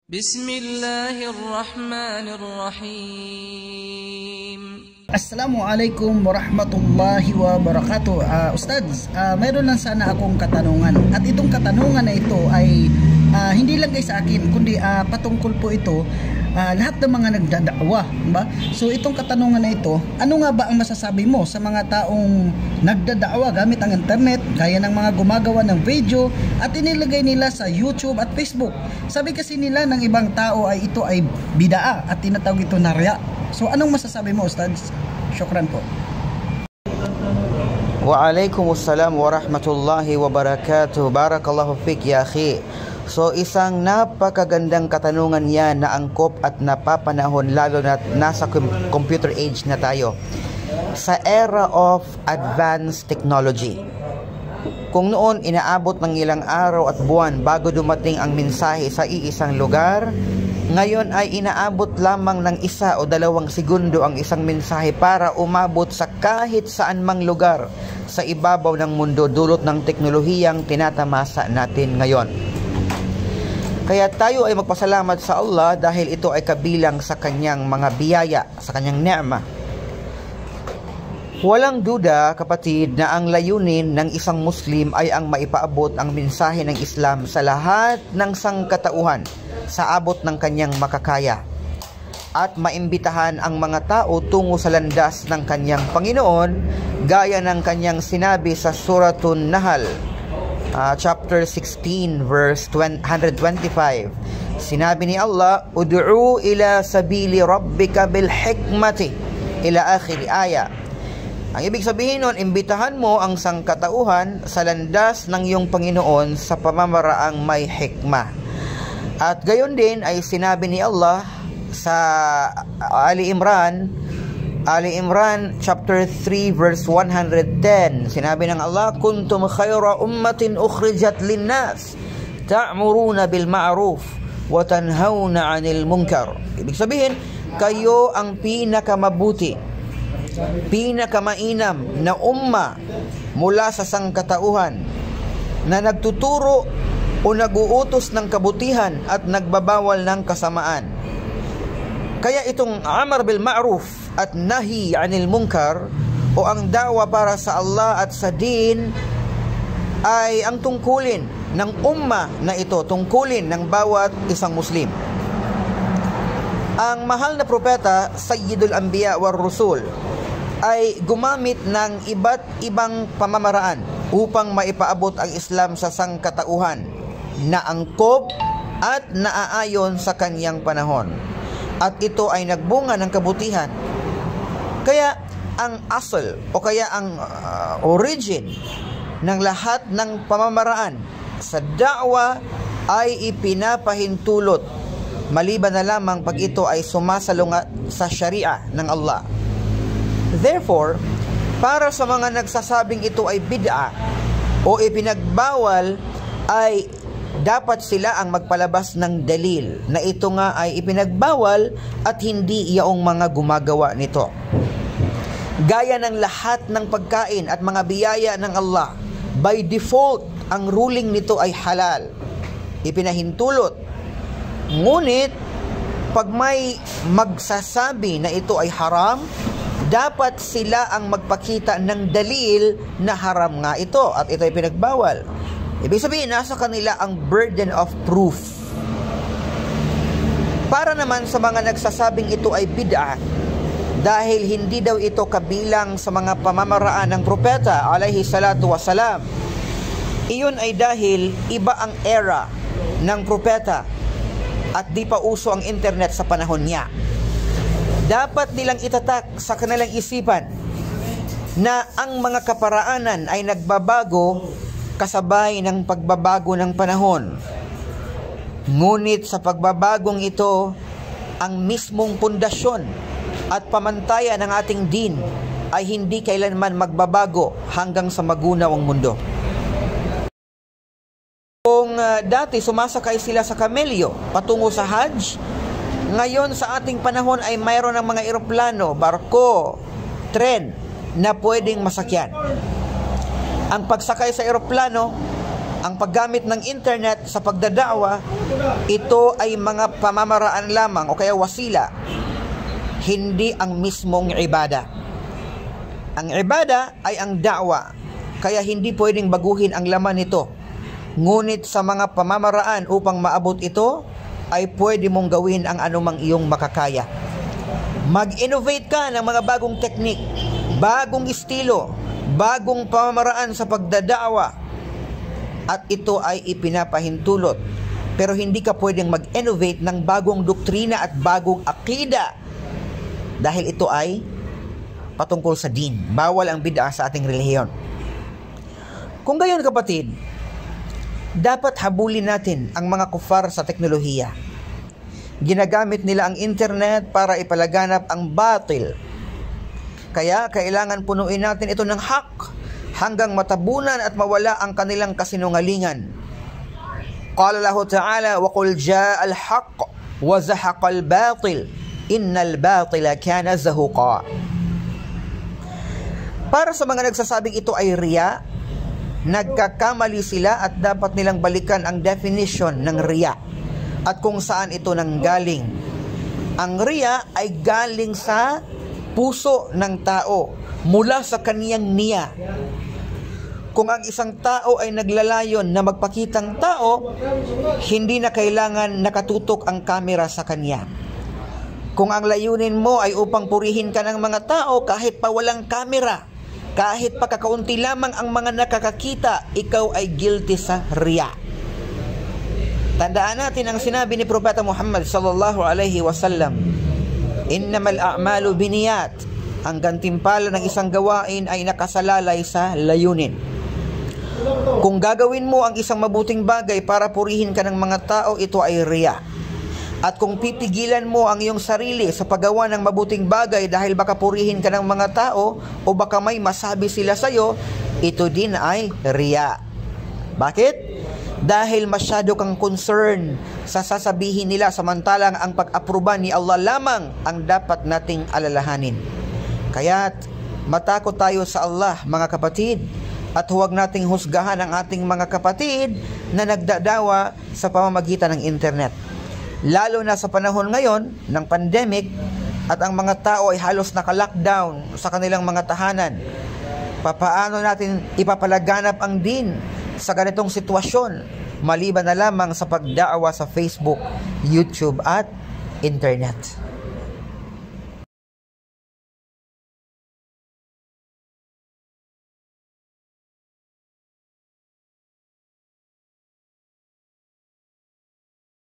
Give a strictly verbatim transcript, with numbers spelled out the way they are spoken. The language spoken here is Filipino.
Bismillahirrahmanirrahim. Assalamualaikum warahmatullahi wabarakatuh. uh, Ustads, uh, mayroon lang sana akong katanungan. At itong katanungan na ito ay uh, hindi lang guys sa akin, kundi uh, patungkol po ito uh, lahat ng mga nagdadakwa, ba? So itong katanungan na ito, ano nga ba ang masasabi mo sa mga taong nagdadakwa gamit ang internet, gaya ng mga gumagawa ng video at inilagay nila sa YouTube at Facebook? Sabi kasi nila ng ibang tao ay ito ay bidaa at tinatawag ito na riya. So anong masasabi mo, Ustads? Syukran po. Waalaikumsalam warahmatullahi wabarakatuh. Barakallahu fik ya akhi. So isang napakagandang katanungan yan na angkop at napapanahon, lalo na nasa computer age na tayo, sa era of advanced technology. Kung noon inaabot ng ilang araw at buwan bago dumating ang mensahe sa iisang lugar, ngayon ay inaabot lamang ng isa o dalawang segundo ang isang mensahe para umabot sa kahit saan mang lugar sa ibabaw ng mundo dulot ng teknolohiyang tinatamasa natin ngayon. Kaya tayo ay magpasalamat sa Allah dahil ito ay kabilang sa kanyang mga biyaya, sa kanyang ni'ma. Walang duda, kapatid, na ang layunin ng isang Muslim ay ang maipaabot ang mensahe ng Islam sa lahat ng sangkatauhan sa abot ng kanyang makakaya at maimbitahan ang mga tao tungo sa landas ng kanyang Panginoon, gaya ng kanyang sinabi sa Suratun Nahl, uh, chapter sixteen verse one twenty-five. Sinabi ni Allah, ud'u ila sabili rabbika bil hikmati ila akhir ayat. Ang ibig sabihin nun, imbitahan mo ang sangkatauhan sa landas ng iyong Panginoon sa pamamaraang may hikmah. At gayon din ay sinabi ni Allah sa Ali Imran, Ali Imran chapter three verse one ten. Sinabi ng Allah, kuntum khayra ummatin ukhrijat linnas ta'muruna bil ma'ruf wa tanhauna 'anil munkar. Ibig sabihin, kayo ang pinakamabuti, pinakamainam na umma mula sa sangkatauhan na nagtuturo o nag-uutos ng kabutihan at nagbabawal ng kasamaan. Kaya itong amar bil ma'ruf at nahi 'anil munkar o ang dawa para sa Allah at sa din ay ang tungkulin ng umma na ito, tungkulin ng bawat isang Muslim. Ang mahal na propeta, Sayyidul Anbiya war Rusul, ay gumamit ng iba't ibang pamamaraan upang maipaabot ang Islam sa sangkatauhan na angkop at naaayon sa kanyang panahon. At ito ay nagbunga ng kabutihan. Kaya ang asal o kaya ang uh, origin ng lahat ng pamamaraan sa da'wa ay ipinapahintulot, maliban na lamang pag ito ay sumasalungat sa sharia ng Allah. Therefore, para sa mga nagsasabing ito ay bid'a o ipinagbawal, ay dapat sila ang magpalabas ng dalil na ito nga ay ipinagbawal at hindi iyaong mga gumagawa nito. Gaya ng lahat ng pagkain at mga biyaya ng Allah, by default, ang ruling nito ay halal, ipinahintulot. Ngunit, pag may magsasabi na ito ay haram, dapat sila ang magpakita ng dalil na haram nga ito at ito ay pinagbawal. Ibig sabihin, nasa kanila ang burden of proof. Para naman sa mga nagsasabing ito ay bid'a, dahil hindi daw ito kabilang sa mga pamamaraan ng propeta alayhi salatu wasalam, iyon ay dahil iba ang era ng propeta at di pa uso ang internet sa panahon niya. Dapat nilang itatak sa kanilang isipan na ang mga kaparaanan ay nagbabago kasabay ng pagbabago ng panahon. Ngunit sa pagbabagong ito, ang mismong pundasyon at pamantayan ng ating din ay hindi kailanman magbabago hanggang sa magunaw ang mundo. Kung uh, dati sumasakay sila sa kamelyo patungo sa Hajj, ngayon sa ating panahon ay mayroon ng mga eroplano, barko, tren na pwedeng masakyan. Ang pagsakay sa eroplano ang paggamit ng internet sa pagdada'wa, ito ay mga pamamaraan lamang o kaya wasila, hindi ang mismong ibada. Ang ibada ay ang da'wa, kaya hindi pwedeng baguhin ang laman nito. Ngunit sa mga pamamaraan upang maabot ito, ay pwede mong gawin ang anumang iyong makakaya. Mag-innovate ka ng mga bagong teknik, bagong estilo, bagong pamamaraan sa pagdada'wa, at ito ay ipinapahintulot. Pero hindi ka pwedeng mag-innovate ng bagong doktrina at bagong akida, dahil ito ay patungkol sa din. Bawal ang bid'ah sa ating relihiyon. Kung gayon kapatid, dapat habulin natin ang mga kufar sa teknolohiya. Ginagamit nila ang internet para ipalaganap ang batil. Kaya kailangan punuin natin ito ng hak hanggang matabunan at mawala ang kanilang kasinungalingan. Qala lahu ta'ala, wa qul ja'a al-haq wa zahaqa al-batil innal batila kana zahuqa. Para sa mga nagsasabing ito ay riya, nagkakamali sila at dapat nilang balikan ang definition ng riya at kung saan ito nanggaling. Ang riya ay galing sa puso ng tao, mula sa kaniyang niya. Kung ang isang tao ay naglalayon na magpakitang tao, hindi na kailangan nakatutok ang kamera sa kanya. Kung ang layunin mo ay upang purihin ka ng mga tao kahit pa walang kamera, kahit pa kakaunti lamang ang mga nakakakita, ikaw ay guilty sa riya. Tandaan natin ang sinabi ni Propeta Muhammad sallallahu alaihi wasallam, innamal a'malu biniyat. Ang gantimpala ng isang gawain ay nakasalalay sa layunin. Kung gagawin mo ang isang mabuting bagay para purihin ka ng mga tao, ito ay riya. At kung pipigilan mo ang iyong sarili sa paggawa ng mabuting bagay dahil baka purihin ka ng mga tao o baka may masabi sila sa iyo, ito din ay riya. Bakit? Dahil masyado kang concern sa sasabihin nila, samantalang ang pag-aproba ni Allah lamang ang dapat nating alalahanin. Kaya't matakot tayo sa Allah, mga kapatid, at huwag nating husgahan ang ating mga kapatid na nagdadawa sa pamamagitan ng internet. Lalo na sa panahon ngayon ng pandemic at ang mga tao ay halos naka-lockdown sa kanilang mga tahanan. Papaano natin ipapalaganap ang din sa ganitong sitwasyon maliban na lamang sa pagdaawa sa Facebook, YouTube at internet?